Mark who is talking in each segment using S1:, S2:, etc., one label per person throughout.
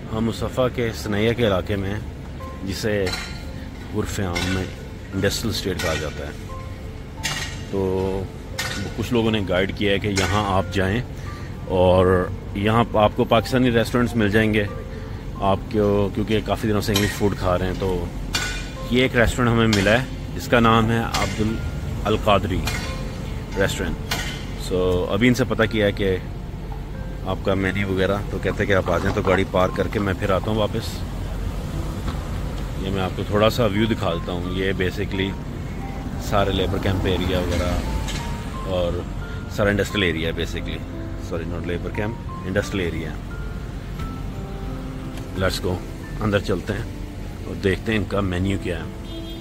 S1: हम मुस्तफ़ा के सनैया के इलाके में हैं, जिसे उर्फ़ आम में इंडस्ट्रियल स्टेट कहा जाता है। तो कुछ लोगों ने गाइड किया है कि यहाँ आप जाएं और यहाँ आपको पाकिस्तानी रेस्टोरेंट्स मिल जाएंगे आपको, क्योंकि काफ़ी दिनों से इंग्लिश फूड खा रहे हैं। तो ये एक रेस्टोरेंट हमें मिला है जिसका नाम है Abdul Al Qadri restaurant. So अभी इनसे पता किया है कि आपका मेन्यू वगैरह, तो कहते हैं कि आप आ जाएं। तो गाड़ी पार्क करके मैं फिर आता हूँ वापस। ये मैं आपको थोड़ा सा व्यू दिखा देता हूँ। ये बेसिकली सारे लेबर कैंप एरिया वगैरह और सारा इंडस्ट्रियल एरिया है basically. Sorry, not labour camp, industrial area. Let's go, अंदर चलते हैं और देखते हैं इनका मेन्यू क्या है।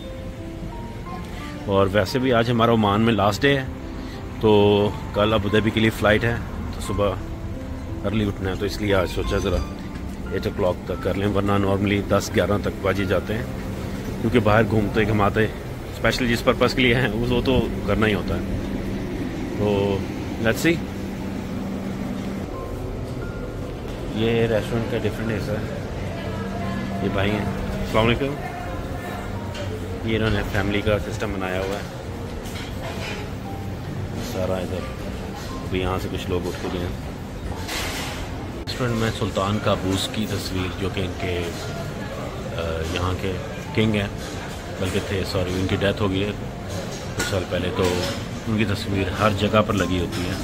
S1: और वैसे भी आज हमारा ओमान में लास्ट डे है, तो कल अबू धाबी के लिए फ़्लाइट है, तो सुबह अर्ली उठना है। तो इसलिए आज सोचा ज़रा 8 o'clock तक कर लें, वरना नॉर्मली 10-11 तक बाजी जाते हैं, क्योंकि बाहर घूमते घमाते स्पेशली जिस पर्पज़ के लिए हैं वो तो करना ही होता है। तो लेट्स सी। ये रेस्टोरेंट का डिफरेंट हिस्सा है। ये भाई हैं, अस्सलाम वालेकुम। ये इन्होंने फैमिली का सिस्टम बनाया हुआ है सारा इधर। अभी यहाँ से कुछ लोग उठ के गए हैं। रेस्टोरेंट में सुल्तान काबूस की तस्वीर, जो कि इनके यहाँ के किंग हैं, बल्कि थे, सॉरी उनकी डेथ हो गई है कुछ साल पहले, तो उनकी तस्वीर हर जगह पर लगी होती है।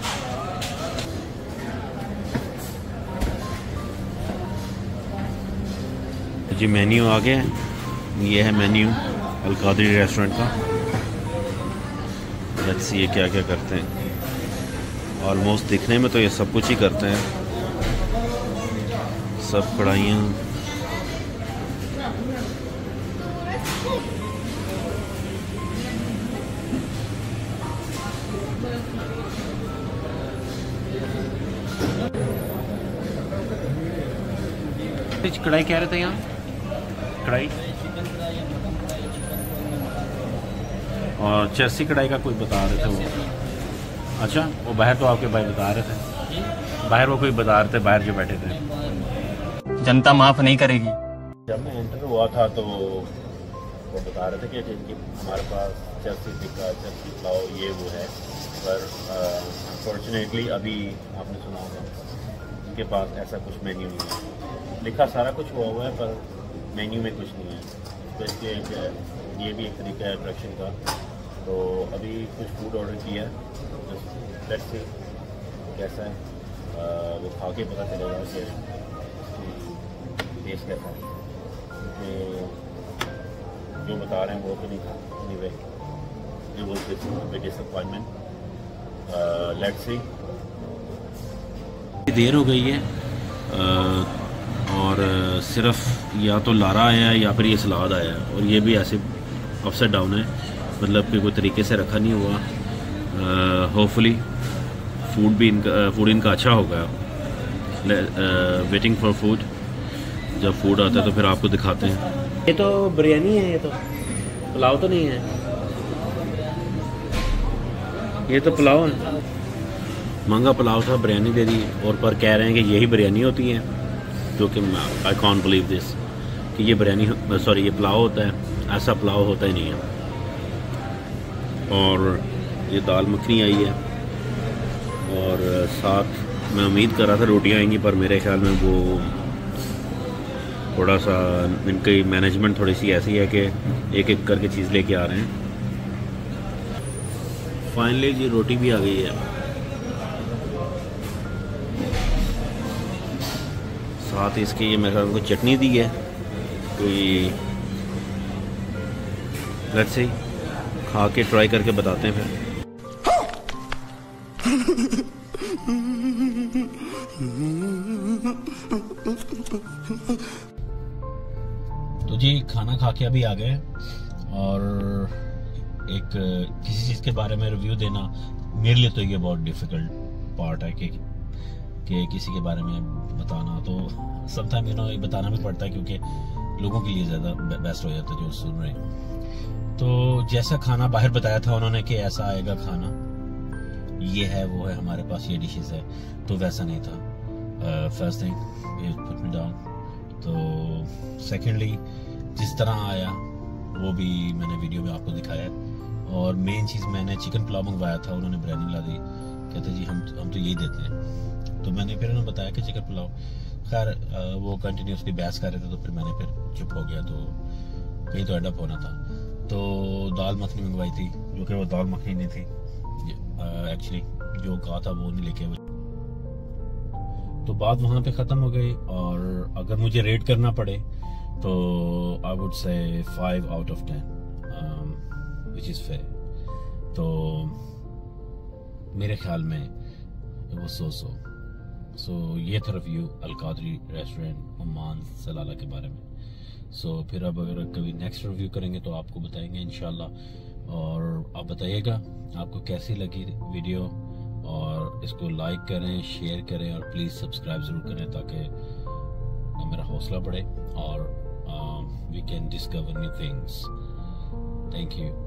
S1: जी मेन्यू आ गया है। ये है मेन्यू अल कादरी रेस्टोरेंट का। लेट्स सी ये क्या क्या करते हैं। ऑलमोस्ट दिखने में तो ये सब कुछ ही करते हैं, सब कढ़ाइयाँ। कढ़ाई कह रहे थे यहाँ, कढ़ाई और चेस्सी कढ़ाई का कोई बता रहे थे वो। अच्छा, वो बाहर तो आपके भाई बता रहे थे, बाहर वो कोई बता रहे थे, बाहर जो बैठे थे।
S2: जनता माफ नहीं करेगी।
S1: जब मैं एंटर हुआ था तो वो बता रहे थे कि हमारे पास चेस्सी टिक्का, चेस्सी पुलाव, ये वो है, पर अनफॉर्चुनेटली अभी आपने सुना होगा उनके पास ऐसा कुछ मेन्यू नहीं है। लिखा सारा कुछ हुआ है पर मेन्यू में कुछ नहीं है। तो इसके ये भी एक तरीका है अट्रैक्शन का। तो अभी कुछ फूड ऑर्डर किया है, लेट्स सी कैसा है, वो खा के पता चलेगा कि टेस्ट कैसा है। जो बता रहे हैं वो तो नहीं था। Anyway, it was a disappointment. Let's see. देर हो गई है और सिर्फ या तो लारा आया है या फिर ये सलाद आया है, और ये भी ऐसे अपसाइड डाउन है, मतलब कि कोई तरीके से रखा नहीं हुआ। होपफुली फूड इनका अच्छा होगा। Waiting for food. जब फूड आता है तो फिर आपको दिखाते हैं। ये तो बिरयानी है, ये तो पुलाव तो नहीं है, ये तो पुलाव है। महंगा पुलाव था, बिरयानी दे दी, और पर कह रहे हैं कि यही बिरयानी होती है, जो कि आई कॉन्ट बिलीव दिस कि ये बिरयानी, सॉरी ये पुलाव होता है। ऐसा पुलाव होता ही नहीं है। और ये दाल मखनी आई है, और साथ मैं उम्मीद कर रहा था रोटियां आएंगी, पर मेरे ख्याल में वो थोड़ा सा इनकी मैनेजमेंट थोड़ी सी ऐसी है कि एक एक करके चीज़ लेके आ रहे हैं। फाइनली जी रोटी भी आ गई है, साथ इसके ये मेरे ख्याल में चटनी दी है कोई। लेट्स सी, खा के ट्राई करके बताते हैं फिर। तो जी खाना खा के अभी आ गए, और एक किसी चीज़ के बारे में रिव्यू देना मेरे लिए तो ये बहुत डिफ़िकल्ट पार्ट है कि किसी के बारे में बताना। तो समटाइम ये बताना भी पड़ता है, क्योंकि लोगों के लिए ज़्यादा बेस्ट हो जाता है जो सुन रहे हैं। तो जैसा खाना बाहर बताया था उन्होंने कि ऐसा आएगा खाना, ये है वो है, हमारे पास ये डिशेस है, तो वैसा नहीं था। First thing put me down, तो सेकेंडली जिस तरह आया वो भी मैंने वीडियो में आपको दिखाया है। और मेन चीज़, मैंने चिकन पुलाव मंगवाया था, उन्होंने बिरयानी ला दी, कहते जी हम तो यही देते हैं। तो मैंने फिर उन्होंने बताया कि चिकन पुलाव, खैर वो कंटिन्यूसली बहस कर रहे थे, तो फिर मैंने फिर चुप हो गया, तो कहीं तो एडअप होना था। तो दाल मखनी मंगवाई थी, जो कि वो दाल मखनी नहीं थी, एक्चुअली जो कहा था वो नहीं लेके। तो बात वहाँ पे ख़त्म हो गई। और अगर मुझे रेट करना पड़े तो I would say 5 out of 10, which is fair. तो मेरे ख्याल में वो सो ये था review Al Qadri restaurant Oman Salalah के बारे में। सो फिर अब अगर कभी नेक्स्ट रिव्यू करेंगे तो आपको बताएंगे इंशाल्लाह। और आप बताइएगा आपको कैसी लगी वीडियो, और इसको लाइक करें, शेयर करें, और प्लीज़ सब्सक्राइब ज़रूर करें ताकि मेरा हौसला बढ़े और we can discover new things. Thank you.